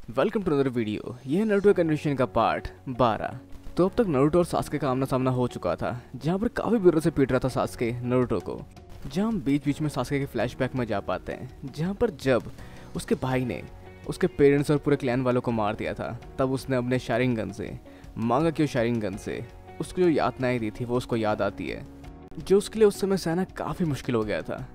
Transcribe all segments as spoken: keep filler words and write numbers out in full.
Welcome to other video. यह Naruto continuation का part बारह। तो अब तक नारुतो और सास्के का आमना सामना हो चुका था, जहाँ पर काफी बुरे से पीट रहा था सास्के नारुतो को। जहाँ हम बीच बीच में सास्के के फ्लैशबैक में जा पाते हैं, जहाँ पर जब उसके भाई ने उसके पेरेंट्स और पूरे क्लैन वालों को मार दिया था, तब उसने अपने शारिंगन से मांगाक्यो शारिंगन से उसको जो यातनाएं दी थी वो उसको याद आती है, जो उसके लिए उस समय सहना काफ़ी मुश्किल हो गया था।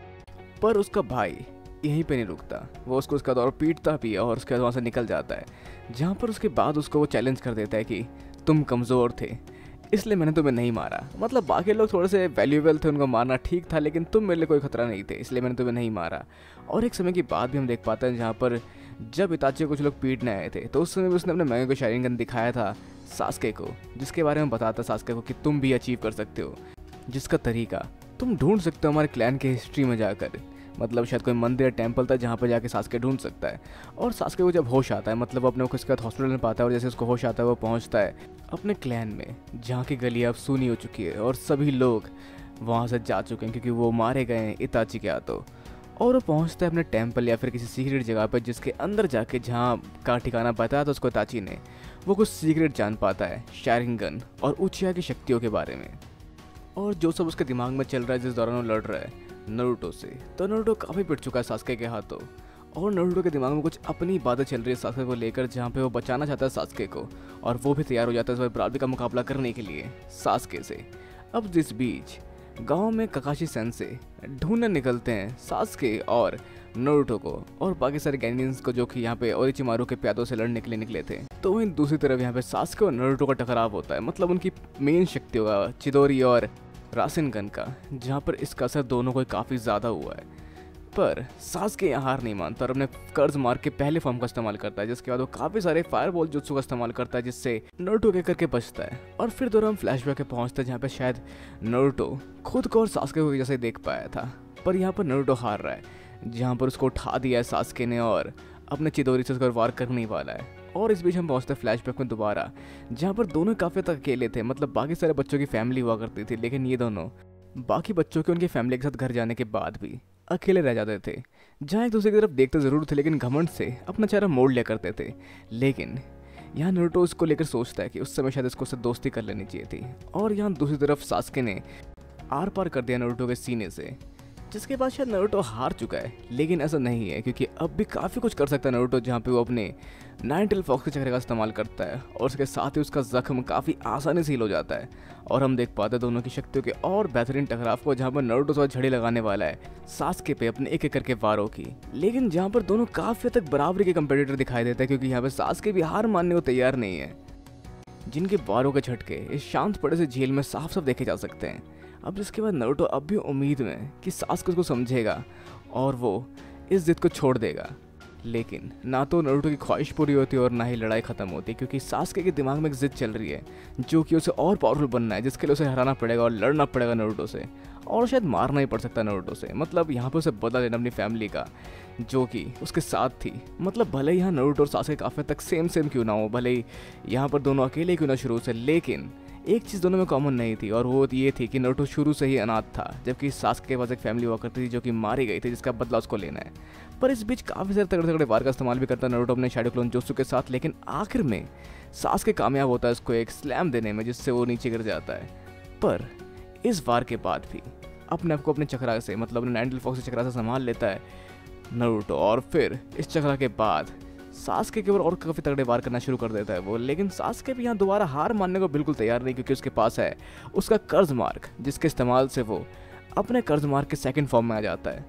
पर उसका भाई यहीं पे नहीं रुकता, वो उसको उसका दौर पीटता भी है और उसके बाद वहाँ से निकल जाता है। जहाँ पर उसके बाद उसको वो चैलेंज कर देता है कि तुम कमज़ोर थे इसलिए मैंने तुम्हें नहीं मारा। मतलब बाकी लोग थोड़े से वैल्यूएबल थे, उनको मारना ठीक था, लेकिन तुम मेरे लिए कोई खतरा नहीं थे इसलिए मैंने तुम्हें नहीं मारा। और एक समय की बात भी हम देख पाते हैं जहाँ पर जब इताची को कुछ लोग पीटने आए थे, तो उस समय भी उसने अपने मैंगे को शारिंगन दिखाया था सास्के को, जिसके बारे में बताता सास्के को कि तुम भी अचीव कर सकते हो, जिसका तरीका तुम ढूंढ सकते हो हमारे क्लैन के हिस्ट्री में जाकर। मतलब शायद कोई मंदिर या टेंपल था जहाँ पर जाके सास्के ढूंढ सकता है। और सास्के को जब होश आता है, मतलब वो अपने को इसके बाद हॉस्पिटल में पाता है, और जैसे उसको होश आता है वो पहुँचता है अपने क्लैन में, जहाँ की गली अब सूनी हो चुकी है और सभी लोग वहाँ से जा चुके हैं क्योंकि वो मारे गए हैं इताची के हाथों। और वो पहुँचता है अपने टेंपल या फिर किसी सीक्रेट जगह पर, जिसके अंदर जाके जहाँ का ठिकाना बताया था उसको इताची ने, वो कुछ सीक्रेट जान पाता है शारिंगन और उचिया की शक्तियों के बारे में, और जो सब उसके दिमाग में चल रहा है जिस दौरान वो लड़ रहा है नारुतो से। तो नारुतो काफ़ी पिट चुका है सास्के के हाथों, और नारुतो के दिमाग में कुछ अपनी बातें चल रही है सास्के को लेकर, जहाँ पे वो बचाना चाहता है सास्के को, और वो भी तैयार हो जाता है इस बार बराबरी का मुकाबला करने के लिए सास्के से। अब जिस बीच गांव में ककाशी सेंसे ढूंढने निकलते हैं सास्के और नारुतो को और बाकी सारे गैनियंस को, जो कि यहाँ पे ओरोचिमारू के प्यादों से लड़ने के लिए निकले थे। तो वहीं दूसरी तरफ यहाँ पे सास्के और नारुतो का टकराव होता है, मतलब उनकी मेन शक्तियों का, चिदोरी और रासेनगन का, जहाँ पर इसका असर दोनों को काफ़ी ज़्यादा हुआ है। पर सास्के यहाँ हार नहीं मानता और अपने कर्ज मार के पहले फॉर्म का इस्तेमाल करता है, जिसके बाद वो काफ़ी सारे फायरबॉल जुत्सु का इस्तेमाल करता है, जिससे नारुतो के करके बचता है। और फिर दोनों हम फ्लैशबैक पे पहुँचते हैं जहाँ पे शायद नारुतो खुद को और सास्के को जैसे देख पाया था, पर यहाँ पर नारुतो हार रहा है, जहाँ पर उसको उठा दिया है सास्के ने और अपने चिदोरी से उसको वार करने ही वाला है। और इस बीच हम पहुंचते हैं फ्लैशबैक में दोबारा, जहां पर दोनों काफ़ी तक अकेले थे। मतलब बाकी सारे बच्चों की फैमिली हुआ करती थी, लेकिन ये दोनों बाकी बच्चों के उनकी फैमिली के साथ घर जाने के बाद भी अकेले रह जाते थे, जहां एक दूसरे की तरफ देखते ज़रूर थे लेकिन घमंड से अपना चेहरा मोड़ लिया करते थे। लेकिन यहाँ नारुतो इसको लेकर सोचता है कि उस समय शायद इसको उससे दोस्ती कर लेनी चाहिए थी। और यहाँ दूसरी तरफ सास्के ने आर पार कर दिया नारुतो के सीने से, जिसके बाद शायद नारुतो हार चुका है, लेकिन ऐसा नहीं है क्योंकि अब भी काफ़ी कुछ कर सकता है नारुतो, जहाँ पे वो अपने नाइन टेल फॉक्स के चक्र का इस्तेमाल करता है और उसके साथ ही उसका जख्म काफ़ी आसानी से हील हो जाता है। और हम देख पाते हैं दोनों की शक्तियों के और बेहतरीन टकराव को, जहाँ पर नारुतो से झड़ी लगाने वाला है सास्के पे अपने एक एक करके वारों की, लेकिन जहाँ पर दोनों काफ़ी तक बराबरी के कंपेटिटर दिखाई देते हैं, क्योंकि यहाँ पर सास्के भी हार मानने को तैयार नहीं है, जिनके वारों के झटके इस शांत पड़े से झील में साफ साफ देखे जा सकते हैं। अब जिसके बाद नारुतो अब भी उम्मीद में कि सास्के उसको समझेगा और वो इस जिद को छोड़ देगा, लेकिन ना तो नारुतो की ख्वाहिश पूरी होती और ना ही लड़ाई खत्म होती, क्योंकि सास्के के दिमाग में एक जिद चल रही है जो कि उसे और पावरफुल बनना है, जिसके लिए उसे हराना पड़ेगा और लड़ना पड़ेगा नारुतो से, और शायद मारना ही पड़ सकता है नारुतो से। मतलब यहाँ पर उसे बदला लेना अपनी फैमिली का, जो कि उसके साथ थी। मतलब भले ही यहाँ नारुतो और सास्के काफ़ी तक सेम सेम क्यों ना हो, भले ही यहाँ पर दोनों अकेले क्यों ना शुरू से, लेकिन एक चीज़ दोनों में कॉमन नहीं थी, और वो ये थी कि नारुतो शुरू से ही अनाथ था, जबकि सास्के के पास एक फैमिली हुआ करती थी जो कि मारी गई थी, जिसका बदला उसको लेना है। पर इस बीच काफ़ी सारे तगड़े तगड़े वार का इस्तेमाल भी करता है नारुतो अपने शैडो क्लोन जुत्सु के साथ, लेकिन आखिर में सास्के कामयाब होता है उसको एक स्लैम देने में, जिससे वो नीचे गिर जाता है। पर इस वार के बाद भी अपने आप को अपने चक्रा से, मतलब अपने नाइन टेल फॉक्स के चक्रा से संभाल लेता है नारुतो, और फिर इस चक्रा के बाद सास्के के ऊपर और काफ़ी तगड़े वार करना शुरू कर देता है वो। लेकिन सास्के भी यहाँ दोबारा हार मानने को बिल्कुल तैयार नहीं, क्योंकि उसके पास है उसका कर्ज मार्ग, जिसके इस्तेमाल से वो अपने कर्ज मार्ग के सेकंड फॉर्म में आ जाता है,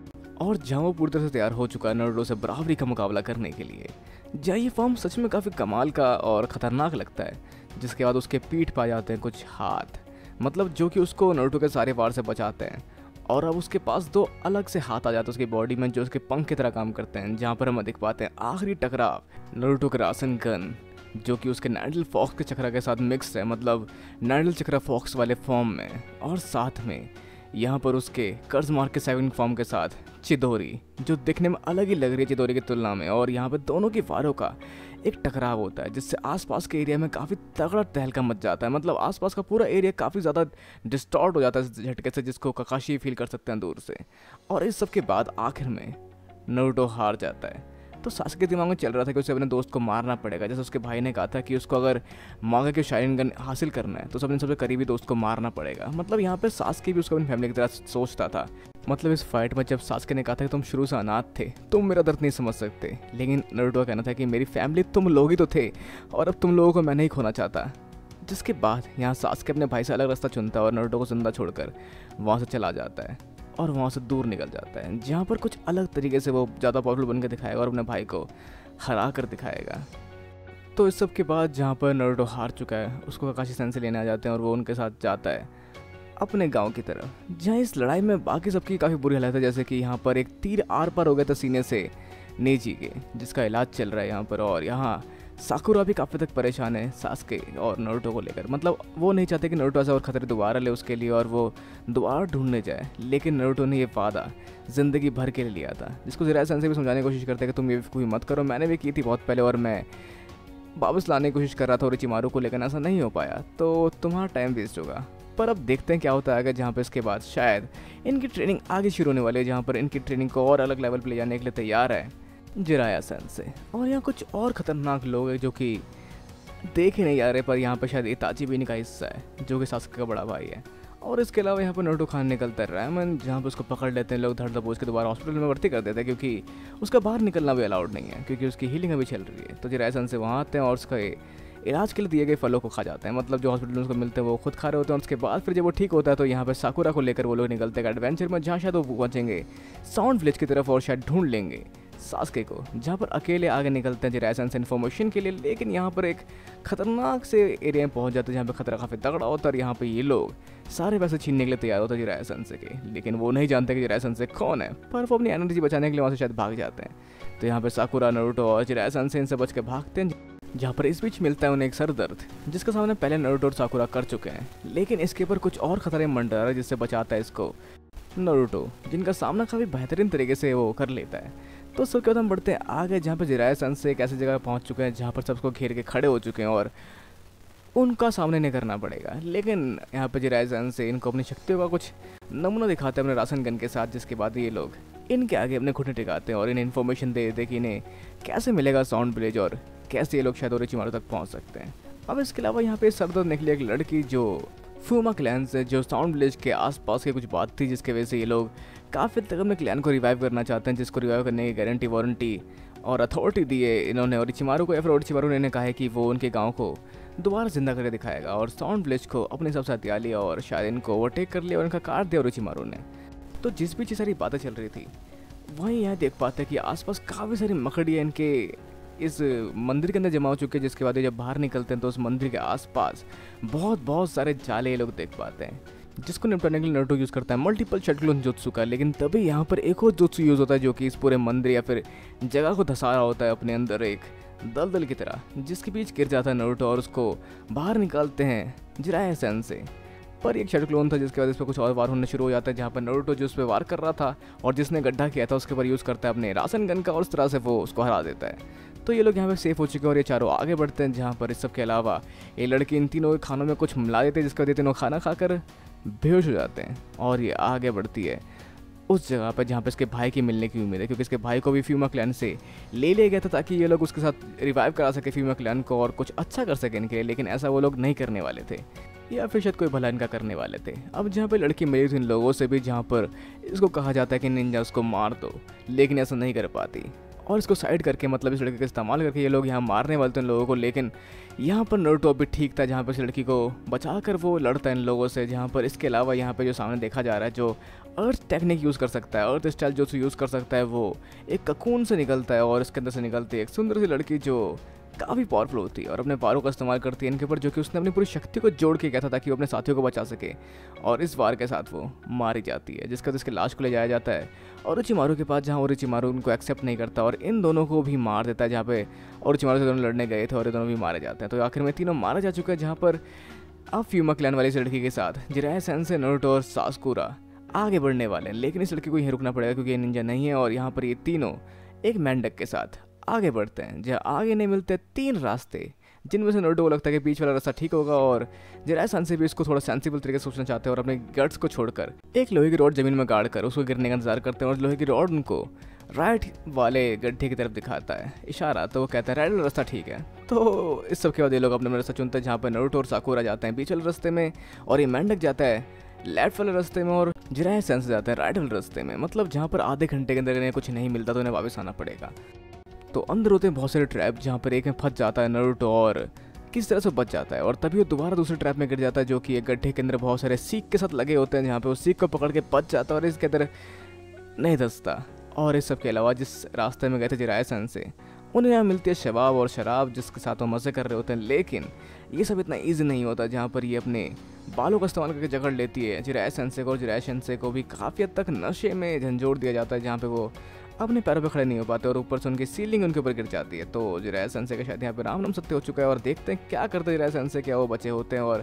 और जहाँ वो पूरी तरह से तैयार हो चुका है नारुतो से बराबरी का मुकाबला करने के लिए। जहाँ ये फॉर्म सच में काफ़ी कमाल का और ख़तरनाक लगता है, जिसके बाद उसके पीठ पा जाते हैं कुछ हाथ, मतलब जो कि उसको नारुतो के सारे वार से बचाते हैं। और अब उसके पास दो अलग से हाथ आ जाते हैं उसकी बॉडी में, जो उसके पंख की तरह काम करते हैं, जहाँ पर हम देख पाते हैं आखिरी टकराव नारुतो के रासेनगन, जो कि उसके नाइन टेल फॉक्स के चक्रा के साथ मिक्स है, मतलब नाइन टेल चक्रा फॉक्स वाले फॉर्म में, और साथ में यहाँ पर उसके कर्ज मार्ग के सेकंड फॉर्म के साथ चिदोरी, जो दिखने में अलग ही लग रही है चिदोरी की तुलना में। और यहाँ पर दोनों की वारों का एक टकराव होता है, जिससे आसपास के एरिया में काफ़ी तगड़ा तहलका मच जाता है। मतलब आसपास का पूरा एरिया काफ़ी ज़्यादा डिस्टॉर्ट हो जाता है इस झटके से, जिसको ककाशी फील कर सकते हैं दूर से। और इस सब के बाद आखिर में नारुतो हार जाता है। तो सास्के के दिमाग में चल रहा था कि उसे अपने दोस्त को मारना पड़ेगा। जैसे उसके भाई ने कहा था कि उसको अगर मांगा के शाइनिंग गन हासिल करना है तो सबने सबसे करीबी दोस्त को मारना पड़ेगा। मतलब यहाँ पे सास्के भी उसको अपनी फैमिली की तरह सोचता था। मतलब इस फाइट में जब सास्के ने कहा था कि तुम शुरू से अनाथ थे, तुम मेरा दर्द नहीं समझ सकते, लेकिन नारुतो का कहना था कि मेरी फैमिली तुम लोग ही तो थे और अब तुम लोगों को मैं नहीं खोना चाहता। जिसके बाद यहाँ सास्के अपने भाई से अलग रास्ता चुनता है और नारुतो को जिंदा छोड़कर वहाँ से चला जाता है और वहाँ से दूर निकल जाता है, जहाँ पर कुछ अलग तरीके से वो ज़्यादा पावरफुल बन के दिखाएगा और अपने भाई को हरा कर दिखाएगा। तो इस सब के बाद जहाँ पर नारुतो हार चुका है, उसको काकाशी सेंसेई लेने आ जाते हैं और वो उनके साथ जाता है अपने गांव की तरफ, जहाँ इस लड़ाई में बाकी सबकी काफ़ी बुरी हालत है। जैसे कि यहाँ पर एक तीर आर पार हो गया था सीने से नेजी के, जिसका इलाज चल रहा है यहाँ पर। और यहाँ साकुरा भी काफ़ी तक परेशान है सास्के और नारुतो को लेकर। मतलब वो नहीं चाहते कि नारुतो ऐसा और खतरे दोबारा ले उसके लिए और वो दोबारा ढूंढने जाए, लेकिन नारुतो ने ये वादा ज़िंदगी भर के लिए लिया था, जिसको जिराया सेंसेई भी समझाने की कोशिश करते हैं कि तुम ये कोई मत करो, मैंने भी की थी बहुत पहले और मैं वापस लाने की कोशिश कर रहा था ओरोचिमारू को, लेकिन ऐसा नहीं हो पाया, तो तुम्हारा टाइम वेस्ट होगा। पर अब देखते हैं क्या होता है आगे, जहाँ पे इसके बाद शायद इनकी ट्रेनिंग आगे शुरू होने वाली है, जहाँ पर इनकी ट्रेनिंग को और अलग लेवल पे ले जाने के लिए तैयार है जिराया सेंसेई। और यहाँ कुछ और ख़तरनाक लोग हैं जो कि देख ही नहीं आ रहे, पर यहाँ पे शायद इताची भी इनका हिस्सा है जो कि सास्के का बड़ा भाई है। और इसके अलावा यहाँ पर नारुतो खान निकलता है रैमन, जहाँ पे उसको पकड़ लेते हैं लोग, धड़ दबोच के दोबारा हॉस्पिटल में भर्ती कर देते हैं, क्योंकि उसका बाहर निकलना भी अलाउड नहीं है, क्योंकि उसकी हीलिंग अभी चल रही है। तो जिराया सेंसेई वहाँ आते हैं और उसका इलाज के लिए दिए गए फलों को खा जाते हैं। मतलब जो हॉस्पिटल में उसको मिलते हैं वो खुद खा रहे होते हैं। और उसके बाद फिर जब वो ठीक होता है तो यहाँ पे साकुरा को लेकर वो लोग निकलते हैं एडवेंचर में, जहाँ शायद वो पहुँचेंगे साउंड विलेज की तरफ और शायद ढूंढ लेंगे सास्के को, जहाँ पर अकेले आगे निकलते हैं जिराया सेंसेई इन्फॉर्मेशन के लिए। लेकिन यहाँ पर एक खतरनाक से एरिया में पहुँच जाते हैं जहाँ पे खतरा काफ़ी तगड़ा होता है और यहाँ पे ये लोग सारे पैसे छीनने के लिए तैयार होते हैं जिराया सेंसेई के, लेकिन वो नहीं जानते कि जिराया सेंसेई कौन है, पर वो अपनी एनर्जी बचाने के लिए वहाँ से शायद भाग जाते हैं। तो यहाँ पे साकुरा, नारुतो और जिराया सेंसेई इनसे बच के भागते हैं, जहाँ पर इस बीच मिलता है उन्हें एक सर दर्द, जिसका सामने पहले नारुतो और साकुरा कर चुके हैं, लेकिन इसके ऊपर कुछ और खतरे मंडरा है जिससे बचाता है इसको नारुतो, जिनका सामना काफ़ी बेहतरीन तरीके से वो कर लेता है। तो सबके बाद हम बढ़ते हैं आगे, जहाँ पर जिराया सेंसेई एक ऐसी जगह पहुँच चुके हैं जहाँ पर सबको घेर के खड़े हो चुके हैं और उनका सामने नहीं करना पड़ेगा। लेकिन यहाँ पर जिराया सेंसेई इनको अपनी शक्तियों का कुछ नमूना दिखाते हैं अपने राशन गन के साथ, जिसके बाद ये लोग इनके आगे अपने घुटने टिकाते हैं और इन्हें इन्फॉर्मेशन दे देते कि इन्हें कैसे मिलेगा साउंड विलेज और कैसे ये लोग शायद ओरोचिमारू तक पहुंच सकते हैं। अब इसके अलावा यहाँ पे सरदर्द निकली एक लड़की जो फूमा क्लैन से, जो साउंड विलेज के आसपास की कुछ बात थी जिसकी वजह से ये लोग काफ़ी तक अपने क्लैन को रिवाइव करना चाहते हैं, जिसको रिवाइव करने की गारंटी वारंटी और अथॉरिटी दी है इन्होंने ओरोचिमारू को, या फिर ओरोचिमारू ने कहा है कि वो उनके गाँव को दोबारा जिंदा करके दिखाएगा और साउंड विलेज को अपने हिसाब से हथिया लिया और शायद इनको ओवरटेक कर लिया और इनका काट दिया ओरोचिमारू ने। तो जिस बीच ये सारी बातें चल रही थी वहीं यह देख पाते हैं कि आसपास काफ़ी सारी मकड़ियाँ इनके इस मंदिर के अंदर जमा हो चुके हैं, जिसके बाद ये जब बाहर निकलते हैं तो उस मंदिर के आसपास बहुत बहुत सारे जाले ये लोग देख पाते हैं, जिसको निपटाने के लिए नारुतो यूज़ करता है मल्टीपल शटक्लोन जुत्सु का। लेकिन तभी यहाँ पर एक और जुत्सु यूज़ होता है जो कि इस पूरे मंदिर या फिर जगह को धसा रहा होता है अपने अंदर एक दलदल की तरह, जिसके बीच गिर जाता है नारुतो और उसको बाहर निकालते हैं जिराया सेंसेई। पर एक शटक्लोन था जिसके बाद इस पर कुछ और वार होने शुरू हो जाता है, जहाँ पर नारुतो जो उस पर वार कर रहा था और जिसने गड्ढा किया था उसके ऊपर यूज़ करता है अपने राशन गन का और उस तरह से वो उसको हरा देता है। तो ये लोग यहाँ पे सेफ हो चुके हैं और ये चारों आगे बढ़ते हैं, जहाँ पर इस सब के अलावा ये लड़की इन तीनों के खानों में कुछ मिला देते हैं, जिसके बाद ये तीनों खाना खाकर बेहोश हो जाते हैं और ये आगे बढ़ती है उस जगह पर जहाँ पे इसके भाई की मिलने की उम्मीद है, क्योंकि इसके भाई को भी फ्यूमा क्लैन से ले लिया गया था ताकि ये लोग उसके साथ रिवाइव करा सके फ्यूमा क्लैन को और कुछ अच्छा कर सके इनके लिए, लेकिन ऐसा वो लोग नहीं करने वाले थे या फिर शायद कोई भला इनका करने वाले थे। अब जहाँ पे लड़की मिली थी इन लोगों से भी, जहाँ पर इसको कहा जाता है कि निंजा उसको मार दो, लेकिन ऐसा नहीं कर पाती और इसको साइड करके, मतलब इस लड़के का इस्तेमाल करके ये लोग यहाँ मारने वाले थे इन लोगों को। लेकिन यहाँ पर नारुतो अभी ठीक था, जहाँ पर इस लड़की को बचा कर वो लड़ता है इन लोगों से, जहाँ पर इसके अलावा यहाँ पे जो सामने देखा जा रहा है जो अर्थ टेक्निक यूज़ कर सकता है, अर्थ स्टाइल जो यूज़ कर सकता है, वो एक ककून से निकलता है और इसके अंदर से निकलती है एक सुंदर सी लड़की जो काफ़ी पावरफुल होती है और अपने पारों का इस्तेमाल करती है इनके ऊपर, जो कि उसने अपनी पूरी शक्ति को जोड़ के किया था ताकि वो अपने साथियों को बचा सके, और इस वार के साथ वो मारी जाती है, जिसके बाद इसके लाश को ले जाया जाता है ओरोचिमारू के पास, जहाँ ओरोचिमारू उनको एक्सेप्ट नहीं करता और इन दोनों को भी मार देता है, जहाँ पे ओरोचिमारू से दोनों लड़ने गए थे और ये दोनों भी मारे जाते हैं। तो आखिर में तीनों मारे जा चुके हैं, जहाँ पर अब फ्यूमा क्लैन वाली इस लड़की के साथ जिराया सेंसेई, नारुतो और साकुरा आगे बढ़ने वाले हैं। लेकिन इस लड़की को यहीं रुकना पड़ेगा क्योंकि ये निंजा नहीं है, और यहाँ पर ये तीनों एक मेंढक के साथ आगे बढ़ते हैं, जहाँ आगे नहीं मिलते तीन रास्ते, जिनमें से नारुतो को लगता है कि बीच वाला रास्ता ठीक होगा, और जिराया सेंसेई भी इसको थोड़ा सेंसिबल तरीके से सोचना चाहते हैं और अपने गट्स को छोड़कर एक लोहे की रॉड जमीन में गाड़ कर उसको गिरने का इंतजार करते हैं और लोहे की रॉड उनको राइट वाले गड्ढे की तरफ दिखाता है इशारा, तो वो कहता है राइट वाला रास्ता ठीक है। तो इस सब के बाद ये लोग अपने रास्ता चुनते हैं, जहाँ पर नारुतो और साकुरा जाते हैं बीच वाले रास्ते में, और ये मेंढक जाता है लेफ्ट वाले रास्ते में, और जिराया सेंसेई जाते हैं राइट वाले रास्ते में। मतलब जहाँ पर आधे घंटे के अंदर इन्हें कुछ नहीं मिलता तो इन्हें वापस आना पड़ेगा। तो अंदर होते हैं बहुत सारे ट्रैप, जहाँ पर एक में फंस जाता है नारुतो और किस तरह से बच जाता है, और तभी वो दोबारा दूसरे ट्रैप में गिर जाता है, जो कि एक गड्ढे के अंदर बहुत सारे सीख के साथ लगे होते हैं, जहाँ पे वो सीख को पकड़ के बच जाता है और इसके अंदर नहीं धंसता। और इस सब के अलावा जिस रास्ते में गए थे जिराया सेंसेई, उन्हें यहाँ मिलती है शबाब और शराब, जिसके साथ वो मज़े कर रहे होते हैं। लेकिन ये सब इतना ईजी नहीं होता, जहाँ पर ये अपने बालों का इस्तेमाल करके जकड़ लेती है जिराया सेंसेई को, और जिराया सेंसेई को भी काफ़ी हद तक नशे में झंझोड़ दिया जाता है, जहाँ पे वो अपने पैरों पे खड़े नहीं हो पाते और ऊपर से उनकी सीलिंग उनके ऊपर गिर जाती है। तो जिराया सेंसेई का शायद यहाँ पे राम नाम सत्य हो चुका है, और देखते हैं क्या करते हैं जिराया सेंसेई, क्या वो बचे होते हैं और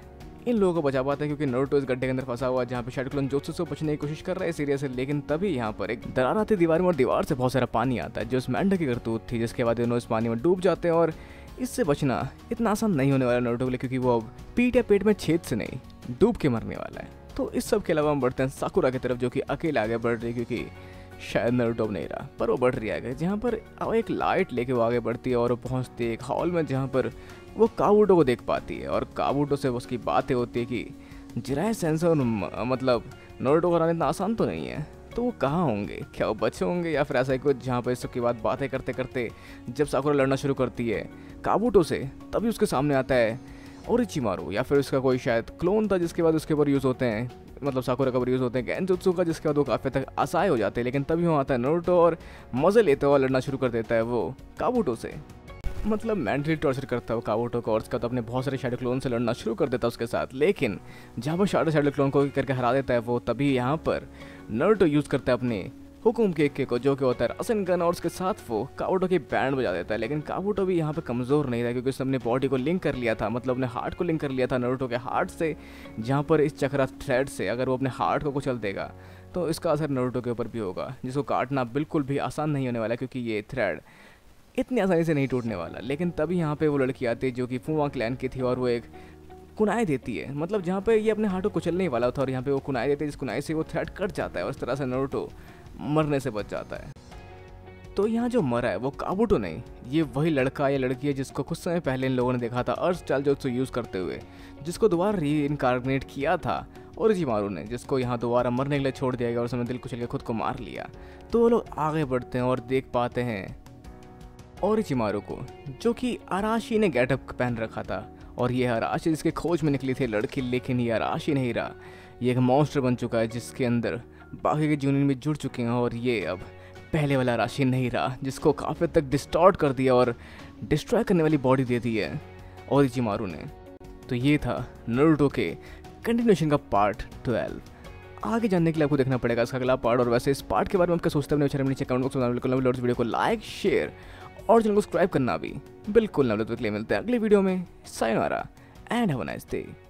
इन लोगों को बचा पाते हैं, क्योंकि नारुतो इस गड्ढे के अंदर फंसा हुआ है, जहाँ पे शैडो क्लोन जोत्सु से बचने की कोशिश कर रहे हैं सीरियस से। लेकिन तभी यहाँ पर एक दरार आती है दीवार में, और दीवार से बहुत सारा पानी आता है, जो उस मेंढक की करतूत थी, जिसके बाद दोनों इस पानी में डूब जाते हैं। और इससे बचना इतना आसान नहीं होने वाला नारुतो के लिए, क्योंकि वो अब पीठ या पेट में छेद से नहीं डूब के मरने वाला है। तो इस सब के अलावा हम बढ़ते हैं साकुरा की तरफ, जो कि अकेले आगे बढ़ रही है, क्योंकि शायद नारुतो नहीं रहा पर वो बढ़ रही है, जहाँ पर एक लाइट लेके वो आगे बढ़ती है और वो पहुँचती है एक हॉल में, जहाँ पर वो काबूटो को देख पाती है, और काबूटो से उसकी बातें होती है कि जिराया सेंसेई और मतलब नारुतो को हराना इतना आसान तो नहीं है, तो वो कहाँ होंगे, क्या वो बचे होंगे या फिर ऐसा ही कुछ। जहाँ पर इस सब की बात बातें करते करते जब साकुरा लड़ना शुरू करती है काबूटो से, तभी उसके सामने आता है ओरोचिमारू, या फिर उसका कोई शायद क्लोन था, जिसके बाद उसके ऊपर यूज़ होते हैं, मतलब साकुरा का ऊपर यूज़ होते हैं गेंजुत्सु का, जिसके बाद वो काफ़ी तक असहाय हो जाते हैं। लेकिन तभी वहाँ आता है नारुतो और मज़े लेते हुए लड़ना शुरू कर देता है वो काबूटो से, मतलब मेंटली टॉर्चर करता है वो काबूटो को, और उसके बाद अपने बहुत सारे शैडो क्लोन से लड़ना शुरू कर देता है उसके साथ। लेकिन जहाँ पर शैडो शैडो क्लोन को करके हरा देता है वो, तभी यहाँ पर नारुतो यूज़ करता है अपने हुकुम के के को, जो कि होता है रासेनगन, और उसके साथ वो काबूटो की बैंड बजा देता है। लेकिन काबूटो भी यहाँ पे कमज़ोर नहीं था, क्योंकि उसने अपने बॉडी को लिंक कर लिया था, मतलब अपने हार्ट को लिंक कर लिया था नारुतो के हार्ट से, जहाँ पर इस चक्रा थ्रेड से अगर वो अपने हार्ट को कुचल देगा तो इसका असर नारुतो के ऊपर भी होगा, जिसको काटना बिल्कुल भी आसान नहीं होने वाला, क्योंकि ये थ्रेड इतनी आसानी से नहीं टूटने वाला। लेकिन तभी यहाँ पे वो लड़की आती है जो कि फुवा क्लैन की थी, और वो एक कुनाई देती है, मतलब जहाँ पे ये अपने हार्ट को कुचलने वाला था, और यहाँ पे वो कुनाई देती है, जिस कुनाई से वो थ्रेड कट जाता है और इस तरह से नारुतो मरने से बच जाता है। तो यहाँ जो मरा है वो काबूटो नहीं, ये वही लड़का या लड़की है जिसको कुछ समय पहले इन लोगों ने देखा था अर्थ स्टाइल जोत्सु यूज़ करते हुए, जिसको दोबारा री इनकार्नेट किया था ओरोचिमारू ने, जिसको यहाँ दोबारा मरने के लिए छोड़ दिया गया और उसने दिल कुचल के खुद को मार लिया। तो वो लोग आगे बढ़ते हैं और देख पाते हैं ओरोचिमारू को, जो कि अराशी ने गेटअप पहन रखा था, और ये अराशी जिसके खोज में निकली थी लड़की, लेकिन ये अराशी नहीं रहा, ये एक मॉन्स्टर बन चुका है, जिसके अंदर बाकी के यूनियन में जुड़ चुके हैं, और ये अब पहले वाला राशि नहीं रहा, जिसको काफ़ी तक डिस्टॉर्ट कर दिया और डिस्ट्रॉय करने वाली बॉडी दे दी है ओरोचिमारू ने। तो ये था नारुतो के कंटिन्यूएशन का पार्ट ट्वेल्व। आगे जानने के लिए आपको देखना पड़ेगा इसका अगला पार्ट, और वैसे इस पार्ट के बारे में आपका सोचते हैं अपने नीचे कमेंट बॉक्स में बिल्कुल ना, वीडियो को लाइक शेयर और चैनल को सब्सक्राइब करना भी बिल्कुल ना भूलें। तो मिलते हैं अगली वीडियो में, sayonara and have a nice day.